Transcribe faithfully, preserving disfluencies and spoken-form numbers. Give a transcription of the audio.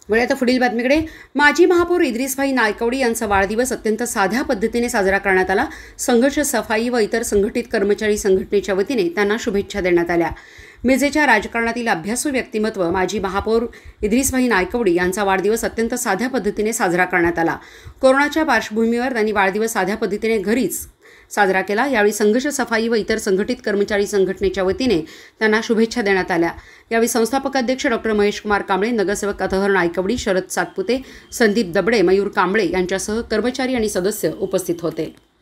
वळे आता पुढील बातमीकडे. माजी महापौर इद्रिसभाई नायकवडी यांचा वाढदिवस अत्यंत साध्या पद्धतीने साजरा करण्यात आला. संघर्ष सफाई व इतर संघटित कर्मचारी संघटनेच्या वतीने त्यांना शुभेच्छा देण्यात आल्या. मिरजेच्या राजकारणातील अभ्यासू व्यक्तिमत्व माजी महापौर इद्रिसभाई नायकवडी यांचा वाढदिवस अत्यंत साध्या पद्धतीने साजरा करण्यात आला. कोरोनाच्या पार्श्वभूमीवर त्यांनी वाढदिवस साध्या पद्धतीने घरीच साजरा केला. यावेळी संघर्ष सफाई व इतर संघटित कर्मचारी संघटनेच्या वतीने त्यांना शुभेच्छा देण्यात आल्या. यावेळी संस्थापक अध्यक्ष डॉक्टर महेश कुमार कांबळे, नगरसेवक अतहर नायकवडी, शरद सातपुते, संदीप दबडे, मयूर कांबळे यांच्यासह कर्मचारी आणि सदस्य उपस्थित होते.